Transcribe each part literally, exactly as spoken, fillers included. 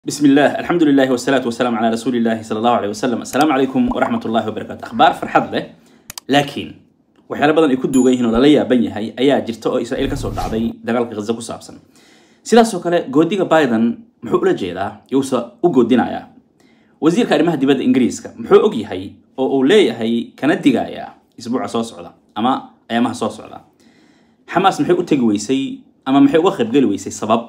بسم الله الحمد لله والصلاة والسلام على رسول الله صلى الله عليه وسلم. السلام عليكم ورحمة الله وبركاته. أخبار فرحة له لكن وحيلا بدن يكون دوجين ولا ليا بني هاي أيا جرتوا إسرائيل كسر عضي دجال غزة كسابسن سيدا سوكله جوديجا بايدن محول جيدا يوسا وجودنا يا وزير كريمة دبد إنجليز كا محول أجي هاي أو أولي هاي كانت دجايا أسبوع صوص علا أما أيامها صوص علا حماس محول تجوي سي أما محول واخد جلوي سي سبب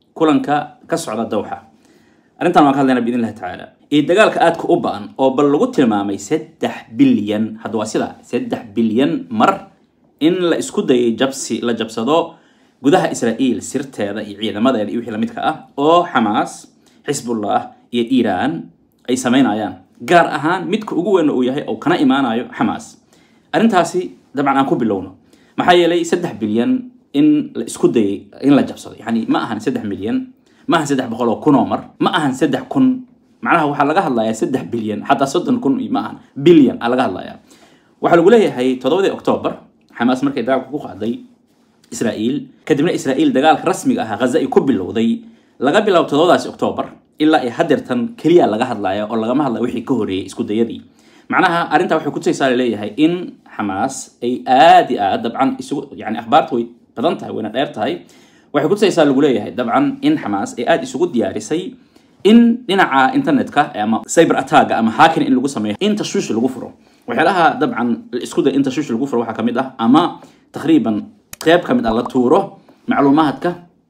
كلنكا كسر على الدوحة أنتنا ما كلنا بإذن الله تعالى. الدجال كأتك أوبان أو بلغت المامي سدح بليون هذا واسطة سدح بليون مر إن لا إسكود جبسي لا جبسدو جودها إسرائيل سرت هذا يعيد ماذا يوحي لمتك أو حماس حزب الله إيران أي سمين عيان جار أهان متك أجوا إنه وياه أو كنا إيمان عيو حماس أنتاسي طبعا أكون باللونه ما حي لي سدح بليون إن لا إسكود إن لا جبسدو يعني ما أهان سدح مليون ما هن سدح بقولوا كون عمر ما هن سدح كون معناها وحلا جه الله يا سدح بليون حتى صدق كون ما هن بليون على جه الله يا وحلا يقول هي هي تضوي أكتوبر حماس مركز دعوة كوخ عضي إسرائيل كدمنا إسرائيل دجال رسمي جها غزة يكب اللوضي لقى بلو تضوي أكتوبر إلا يحضرتن كليا لقى الله يا ولا جماعة الله وحي كهري اسكود يدي معناها أرنت وحي كنت يسال لي هي إن حماس أي آدي آد طبعا يعني أخبار توي بدنتها وين الأرت هاي waxay ku saysaa lagu leeyahay dabcan in Hamas ay aad isugu diyaarisay in dhinaca internetka ama cyber attack ama hacking in lagu sameeyo in tashwiish lagu furo waxyaalaha dabcan isku day in tashwiish lagu furo waxa kamid ah ama taqriiban qayb kamid ah la tuuro macluumaadka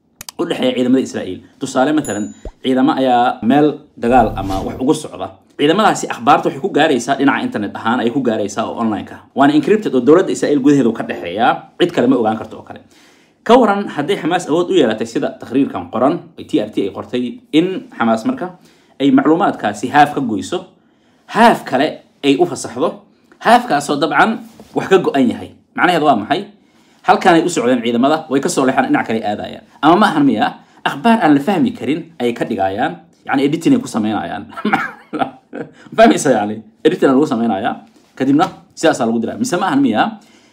u dhaxeeya ciidamada Israa'iil tusaale midalan ciidamada ayaa meel dagaal ama wax ugu socda ciidamadaasi akhbaarta waxay ku gaaraysaa dhinaca internet ahaan ay ku gaaraysaa oo online ka waana encrypted oo dawladda Israa'iil gudaheeda ka dhaxeeya cid kale ma ogaan karto oo kale كورن هدي حماس أود ويا لا تسيدا تقرير كان قرن تي ار تي اي قرتي إن حماس مركا أي معلومات كاسي هاف كجويسو هاف كلا أي أوفا صحضه هاف كاسو طبعا وحكجو أي هاي معناه هذا ما هاي هل كان يوسع عن عيد ماذا ويكسر لحن إن عكري آذايا أما ما هرمية أخبار أن الفهمي كرين أي كدقايان يعني إديتني كوسمين عيان فهمي يعني إديتنا كوسمين عيان كدمنا سياسة القدرة مسمى هرمية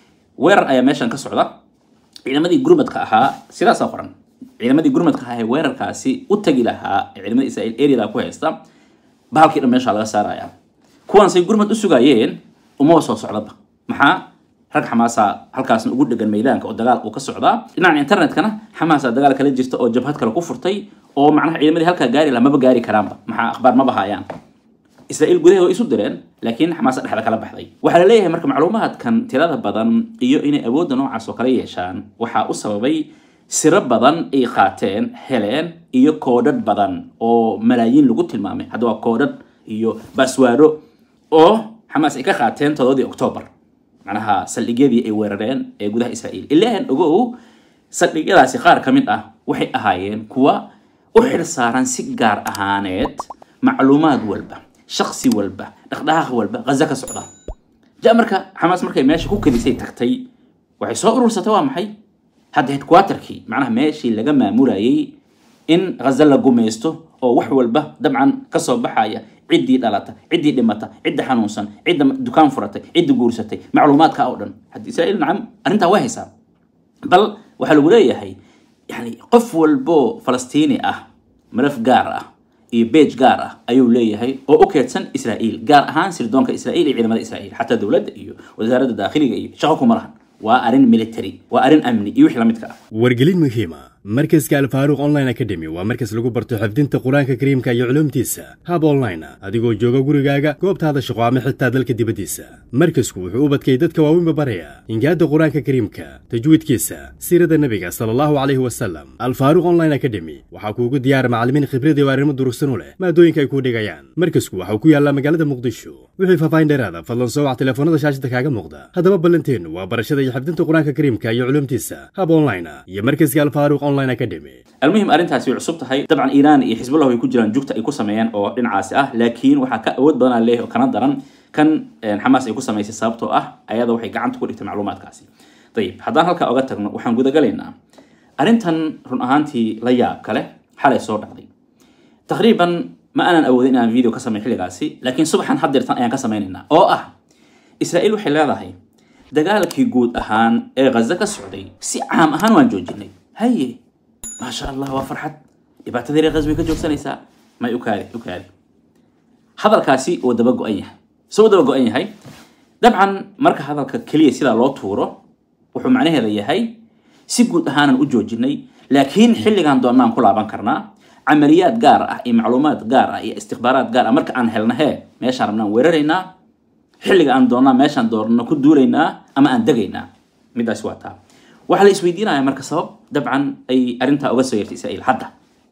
وير أي ماشان كسر ciidamadii gurmadka ahaa sidaas qoran ciidamadii gurmadka ahaa weerarkaasi u tagi lahaa ciidamadii Israa'iil area ku haysta baalkii dhameesha laga saaraya kuwan say gurmad u sugayeen uma soo socdaba maxaa rag Xamaasa halkaas ugu dhagan meedaanka oo dagaal uu ka socda dhinaca internetkana Xamaasa dagaal kala jirta oo jabhad kale ku furtay oo macnaha ciidamadii halka gaari la ma gaari karaanba maxaa akhbaar ma bahayaan إسرائيل جودها isu direen laakiin Xamaas dhaxda kala baxday waxa la leeyahay marka macluumaadkan tirada badan iyo inay awood noocaas oo kale yeeshaan waxa uu sababay sirr badan ay qaateen heleen iyo koodad badan oo malaayiin lagu tilmaamay hadda waa koodad iyo baswaaro oo Xamaas ay ka qaateen todobadii Oktoobar macnaha saldhigyadii ay weerareen ee gudaha Israa'iil ilaahan ogow saldhigyadaasi qaar kamid ah waxay ahaayeen kuwa u xil saaran si gaar ahaaneed macluumaad walba شخصي والبه دقدقه والبه غزة كسعودة جاء مركا حماس مركا ماشي كو كنيسه تagtay waxay soo urursatay waa maxay hadda headquarterkii macnaha meeshii laga maamulayay in غزة la gumeysto oo wax walba dabcan ka soo baxaya cidii dhalata cidii dhimata cidii xanuunsan cidii dukaan furatay cidii guursatay macluumaadka oo dhan hadda Israa'iil nacam arinta waa haysaa bal waxa lagu leeyahay yani qof walbo Falastiini ah malaf gaar ah iyo page gaar ah ayuu leeyahay oo u keedsan Israa'iil gaar ahaan sirdoonka Israa'iil iyo ciidamada Israa'iil hatta dawladda iyo wasaaradda dakhliga iyo shaqo ku marahan waa arin military waa arin amni iyo wixii la midka ah wargelin muhiima markaska Al-Faaruq Online Academy waa markas lagu barto xifdinta Quraanka Kariimka iyo culuumtiisa hab online adigoo jooga gurigaaga goobtaada shaqo ama xitaa dalka dibadiisa markasku wuxuu u badkay dadka waaweyn baraya ingaada Quraanka Kariimka tajwiidkiisa siirada nabiga sallallahu alayhi wasallam Al-Faaruq Online Academy waxa kuugu diyaar macallimiin khibrad iyo arrimo durugsan u leh maadooyinka ay ku dhigayaan markasku waxa uu ku yaala magaalada Muqdisho wixii faahfaahin dheeraad fadlan soo wac telefoonada shaashada kaaga muuqda hadaba ballanteenu waa barashada iyo xifdinta Quraanka Kariimka iyo culuumtiisa hab online iyo markaska Al-Faaruq Online Academy المهم أرنتها عصبت هاي طبعا إيران يحسب الله ويكون جيران جوكتا يكون سميان أو دين عاسي أه لكن وحا كأود بدنا ليه وكان درن كان حماس يكون سميان سببته أه أيضا وحي قاعد تقول إنت معلومات كاسي طيب حضان هلك أوقات وحن جودا قالينا أرنتن رن أهانتي لياب كله حالة صور عظيم تقريبا ما أنا أودين أن فيديو كسمي حلي قاسي لكن صبحا حضر يعني كسميننا أو أه إسرائيل وحلا هاي دجالك يجود أهان إيه غزة كسعودي سي عام أهان وان جوجني هاي ما شاء الله وفرحت يبقى تدري غزوي كجوك سنيسا ما يكاري يكاري هذا الكاسي ودبقوا أيه سو دبقوا أيه هاي طبعا مركز هذا الكلية سيدا لو تورو وحو معناه هذا يهي سيقود هانا وجوجيني لكن حلي كان دورنا كل عبان كرنا عمليات قارة اي معلومات قارة اي استخبارات قارة مركز عن هلنا هي ماشي عربنا ويررينا حلي كان دورنا ماشي عن دورنا كدورينا اما ان دقينا ميدا سواتها وحال اسويدينا يا مركز سبب طبعا اي ارنتا اوغسو يرتي اسرائيل حدا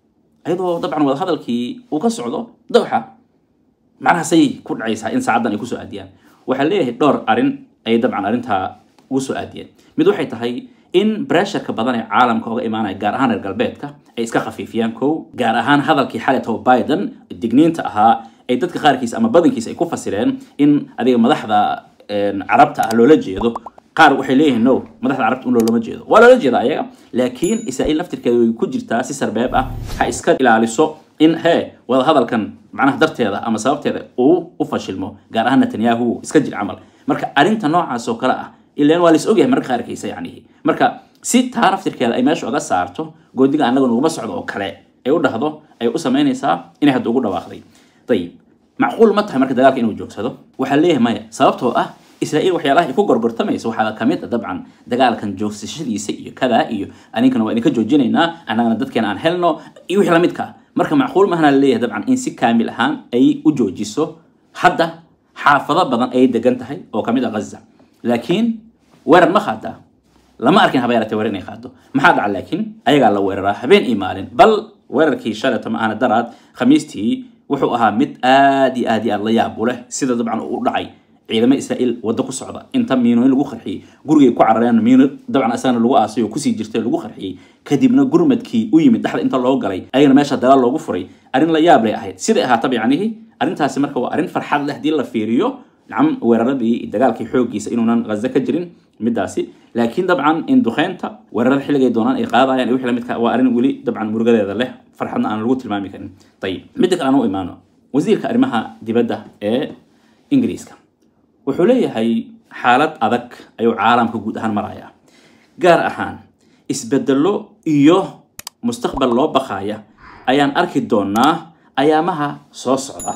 ايضا طبعا وهذا هذا الكي وكسعودو دوحة معناها سي كل عيسى ان ساعدنا يكسو اديان waxaa leeyahay dhowr arin ay dabcan arinta ugu soo aadiyeen mid waxay tahay in pressure-ka badan ee caalamka uga imaanaya gaar ahaan reer galbeedka ay iska khafiifiyaan kow gaar ahaan hadalkii xalay taw Biden digniinta ahaa ay dadka qaarkiis ama badankiis ay ku fasireen in adiga madaxda carabta ah loola jeedo qaar waxay leeyihiin no madaxda carabta un loolama jeedo waa loola jeeda ayaga laakiin Israa'iil laftirkeedu way ku jirtaa si sarbeeb ah ha iska ilaaliso in hee wada hadalkan macnaha darteeda ama sababteeda uu u fashilmo gaar ahaan Netanyahu iska jir amal marka arinta noocaas oo kala ah ilaan waa la is ogyahay marka qaarkiisa yaani marka si taaraftirkeeda ay meesha uga saarto goodiga anaga nuguma socdo oo kale ay u dhahdo ay u sameynaysaa inay hadda ugu dhawaaqday tayib macquul ma tahay marka dagaalka inuu joogsado waxa leeyahay maya sababtoo ah Israa'iil waxyaalaha ay ku gorgortamayso waxa ka mid ah dabcan dagaalkan joogsashadiisa iyo kada iyo aninkana waa idinka joojinaynaa anagana dadkeena aan helno iyo wixii la midka marka macquul ma hana leeyahay dabcan in si kaamil ahaan ay u joojiso hadda xaafado badan ay degan tahay oo kamid ah Gaza laakiin weerar ma qaada lama arkin habeerata weerar inay qaado maxaa dhaca laakiin ayaga la weeraraa habeen iimaalin bal weerarkii shalay tama ana daraad khamiistii wuxuu ahaa mid aad iyo aad iyo la yaab u leh sida dabcan uu dhacay ciidamada Israa'iil wada ku socda inta miino lagu qarxiyay guriga ku carareen miino dabcan asana lagu aasay oo ku sii jirtay lagu qarxiyay kadibna gurmadkii u yimid dhaxda inta loo galay ayna meesha dagaal loogu furay arin la yaab leh ahayd sida ahaa tabiicanihi arintaasi marka waa arin farxad leh hadii la fiiriyo nacam weeraradii dagaalkii xoogiisa inuunan Gaza ka jirin midaasi laakiin dabcan in duqeynta weerarada xilliga doonaan ay qaadayaan wixii la midka waa arin wali dabcan murugadeeda leh farxadna aan lagu tilmaami karin tayib mid kale aan u imaano wasiirka arrimaha dibadda ee Ingiriiska wuxuu leeyahay xaalad adag ayuu caalamka guud ahaan maraya gaar ahaan isbedelo iyo mustaqbal loo baqaya ayaan arki doonaa ayaamaha soo socda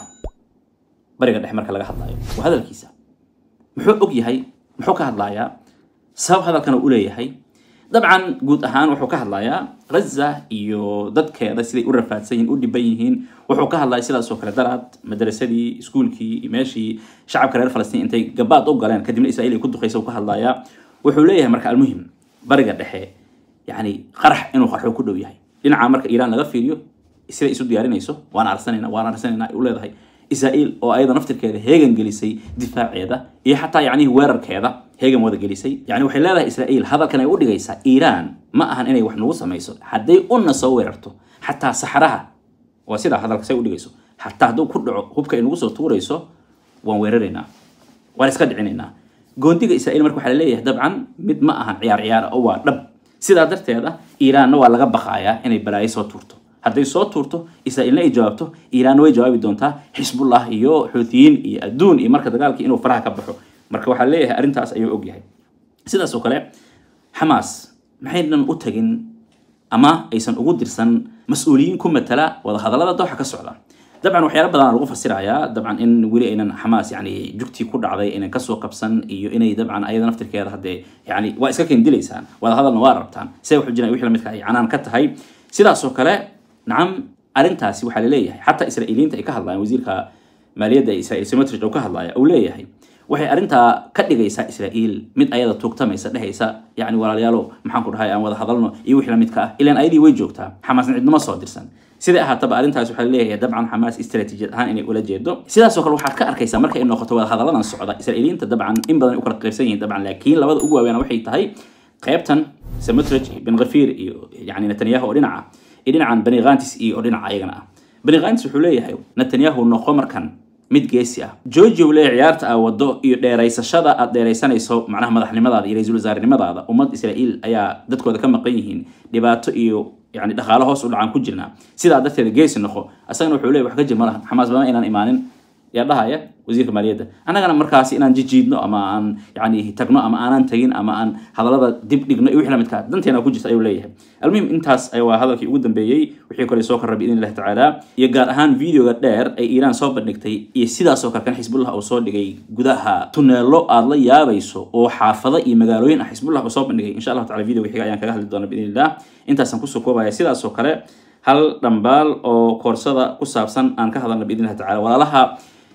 bariga dhexe marka laga hadlayo waa hadalkiisa muxuu og yahay muxuu ka hadlayaa sabab hadalkan uu leeyahay dabcan guud ahaan wuxuu ka hadlayaa Gaza iyo dadkeeda siday u rafaadsan yihiin u dhiban yihiin wuxuu ka hadlayaa sidaas oo kale daraad madrasadii iskuulkii imeeshii shacabka reer Falastiin intay gabaad u galeen kadibna Israa'iil ku duqeyso ka hadlayaa wuxuu leeyahay marka almuhim bariga dhexe yani qarax inuu qarxo ku dhow yahay dhinaca marka Iiraan laga fiiriyo sida isu diyaarinayso waan arsanayna waan arsanayna u leedahay Israa'iil oo ayada naftirkeeda heegan gelisay difaaceeda iyo xataa yani weerarkeeda heegan wada gelisay yani waxay leedahay Israa'iil hadalkan ay u dhigaysaa Iiraan ma ahan inay wax nagu sameeyso haday una soo weerarto xataa saxaraha waa sida hadalka say u dhigayso xataa haduu ku dhaco hubka inagu soo tuurayso waan weeraraynaa waan iska dhicinaynaa goondiga Israa'iil marka waxa leeyahay dabcan mid ma ahan ciyaar ciyaar oo waa dhab sida darteeda Iiraan waa laga baqayaa inay balaayo soo tuurto hadday soo tuurto Israa'iilna ay jawaabto Iiraan way jawaabi doontaa Hizbullah iyo Houthiyyin iyo adduun iyo marka dagaalkii inuu faraha ka baxo marka waxa leeyahay arintaas ayuu og yahay sidaas oo kale Hamas maxaynan u tagin ama aysan ugu dirsan mas'uuliyiin ku matala wada hadallada dooxa ka socda dabcan waxyaalo badan lagu fasirayaa dabcan in wili aynan Hamas yani jugti ku dhacday inay ka soo qabsan iyo inay dabcan ayada naftirkeeda hadee yani waa iska keen dilaysaan wada hadalna waa rabtaan say wax jiraan wixii la midka ay canaan ka tahay sidaas oo kale نعم أرنتاسي وحال ليه حتى إسرائيليين تأكل الله وزير كمالية إسرائيل سمترج أو كهلا أو ليه وحي أرنتا كدقة إسا إسرائيل مد أيضا توقتما إسا ده إسا يعني ولا ليالو محنكر هاي أم وذا حضلنا يوحي لمدكا إلا أن أيدي ويجوكتا حماس عندنا ما صادر سن سيدا طبعا أرنتاسي وحال ليه دبعا حماس استراتيجية هان إني أولا جيدو سيدا سوكر وحال كأركيسا مركا إنه خطوة وذا حضلنا الصعودة إسرائيليين تدبعا إن بدن أكرا قرسيين طبعا لكن لابد أقوى وينا وحي تهي قيبتا سمترج بن غفير يعني نتنياهو ورنعا إذن عن بني غانتس إيه أردنا عيقنا بني غانتس وحوليه هاي نتنياهو نخمر كان ميد جيسيا جوجي ولا عيارت أو ودو ديريس الشذا ديريسان يسوع معناها مدح لماذا يريز وزار لماذا ومد إسرائيل أيا دتكو ذا كم قيهين دبات إيو يعني دخلها وصل عن كجلنا سيدا دتة الجيس النخو أصلا وحوليه وحكي مرة حماس بما إن إيمان يا dhahaya wasiirka maaliyadda annagana markaasi inaan jijiidno ama aan yani tagno ama aanan tagin ama aan hadalada dib dhigno iyo wixii la midka danteena ku jirta ayuu leeyahay almuhim intaas ay waa hadalkii ugu dambeeyay wixii kale soo korrabay in Allah taala iyo gaar ahaan videoga dheer ay Iran soo bandhigtay iyo sidaas oo kale kan Xisbullah oo soo dhigay gudaha tuneelo aad la yaabayso oo xaafado iyo magaalooyin ah Xisbullah oo soo bandhigay insha Allah taala videoga xiga ayaan kaga hadli doonaa biidhnillah intaas aan ku soo koobaya sidaas oo kale hal dhambaal oo koorsada ku saabsan aan ka hadalna biidhnillah taala walaalaha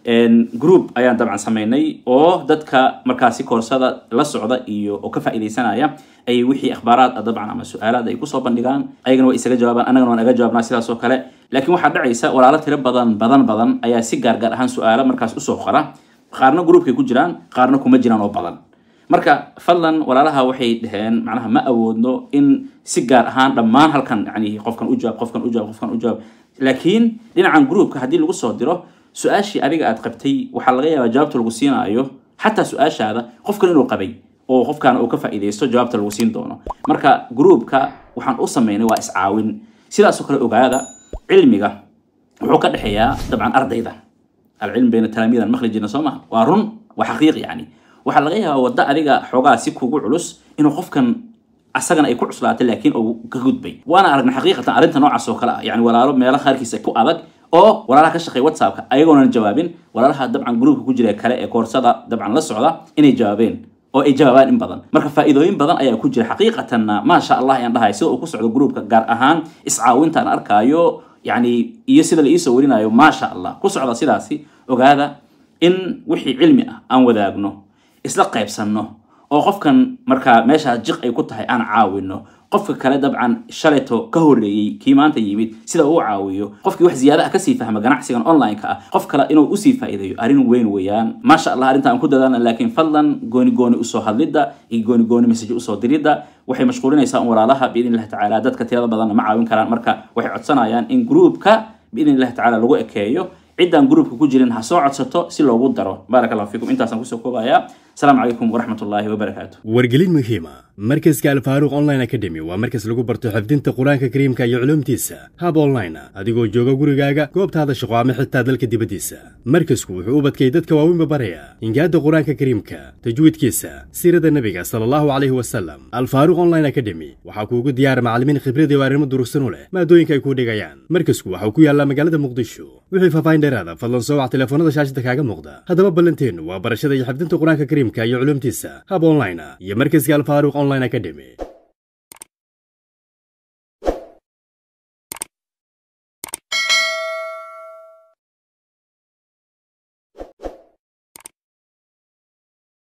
group ayaan dabcan sameynay oo dadka markaasi koorsada la socda iyo oo ka faa'iideysanaya ay wixii akhbaaraad dabcan ama su'aalaad ay ku soo bandhigaan ayagana way isaga jawaabaan annagana waan aga jawaabnaa sidaas oo kale laakiin waxa dhacaysa walaalo tiro badan badan badan ayaa si gaar gaar ahaan su'aalo markaas u soo qora qaarna groupkay ku jiraan qaarna kuma jiraan oo badan marka fadlan walaalaha waxay dhaheen macnaha ma awoodno in si gaar ahaan dhammaan halkan yani qofkan u jawaab qofkan u jawaab qofkan u jawaab laakiin dhinacan groupka haddii lagu soo diro su-aashii adiga aad qabtay waxaa laga yaabaa jawaabta lagu siinaayo xataa su-aashaada qofkan inuu qabay oo qofkan uu ka faa'iideysto jawaabta lagu siin doono marka groupka waxaan u sameynay waa iscaawin sidaas oo kale ogaada cilmiga wuxuu ka dhexeeyaa dabcan ardayda alcilm bayna talaamiida makhrajina soo maha waa run waa xaqiiq yani waxaa laga yaabaa wadda adiga xoogaa si kugu culus inuu qofkan asagana ay ku cuslaatay laakiin uu ka gudbay waana aragnay xaqiiqatan arrinta noocaas oo kale ah yani walaalo meelo qaarkiisa ku adag oo walaalaha ka shaqeey WhatsApp-ka ayagoona jawaabin walaalaha dabcan groupka ku jira kale ee koorsada dabcan la socda inay jawaabeen oo ay jawaabaan in badan marka faa'iidooyin badan ayaa ku jira xaqiiqatanna ma sha Allah ayaan dhahay sida uu ku socdo groupka gaar ahaan iscaawinta aan arkaayo yani iyo sida la isoo warinayo ma sha Allah ku socda sidaasi ogaada in wixii cilmi ah aan wadaagno isla qaybsanno oo qofkan marka meesha jiq ay ku tahay aan caawino qofka kale dabcan shaleeto ka horeeyay kii maanta yimid sida uu caawiyo qofkii wax ziyaada ah ka sii fahma ganacsigan online ka ah qof kale inuu u sii faa'iideeyo arrin weyn weeyaan ma sha Allah arrinta aan ku dadaalna laakiin fadlan gooni gooni u soo hadlida iyo gooni gooni message u soo dirida waxay mashquulinaysaa walaalaha biidhnillah taala dadka tirada badan ma caawin karaan marka waxay codsanayaan in groupka biidhnillah taala lagu ekeeyo ciidan groupka ku jirin ha soo codsato si loogu daro barakallahu fiikum intaas aan ku soo koobaya السلام عليكم ورحمة الله وبركاته wargelin muhiima markaska alfaaruq online academy waa markas lagu barto xifdinta quraanka kariimka iyo culumtiisa hab online adigoo jooga gurigaaga goobtaada shaqo ama xitaa dalka dibadiisa markasku wuxuu u badkay dadka waaweyn baraya ingaada quraanka kariimka tajwiidkiisa siirada nabiga sallallahu alayhi wasallam alfaaruq online academy waxa kuugu diyaar macallimiin khibrad iyo arrimo durugsan u leh maadooyinka ay ku dhigayaan markasku waxa uu ku yaala magaalada muqdisho wixii faafayn dheeraada fadlan soo wac telefoonada shaashada kaaga muuqda hadaba ballanteenu waa barashada iyo xifdinta quraanka kariimka iyo culumtiisa hab online iyo markaska alfaaruq online academy